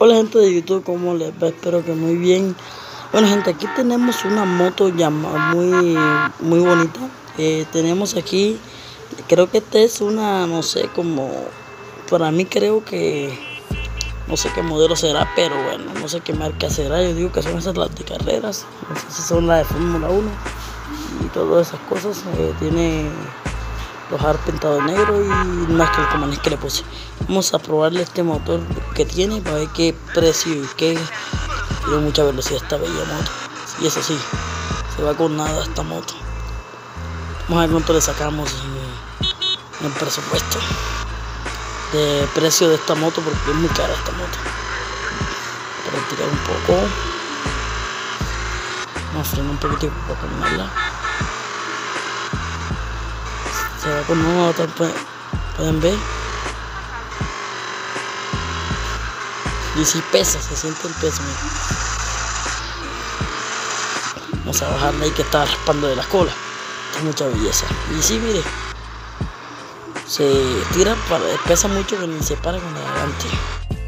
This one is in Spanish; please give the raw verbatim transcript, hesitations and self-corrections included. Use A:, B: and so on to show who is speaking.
A: Hola gente de YouTube, ¿cómo les va? Espero que muy bien. Bueno gente, aquí tenemos una moto llama muy, muy bonita. Eh, tenemos aquí, creo que esta es una, no sé, como, para mí creo que, no sé qué modelo será, pero bueno, no sé qué marca será. Yo digo que son esas las de carreras, no sé si son las de Fórmula uno y todas esas cosas. Eh, tiene los aros pintados de negro y más que el comanés que le puse. Vamos a probarle este motor que tiene para ver qué precio y qué tiene mucha velocidad esta bella moto. Y eso sí, se va con nada esta moto. Vamos a ver cuánto le sacamos en, en presupuesto de precio de esta moto, porque es muy cara esta moto. Practicar un poco. Vamos a frenar un poquito para calmarla. Se va con nada, pueden ver. Y si pesa, se siente el peso. Mira. Vamos a bajarla ahí que está raspando de la cola. Es mucha belleza. Y sí, mire, se tira, para, pesa mucho que ni se para con la delante.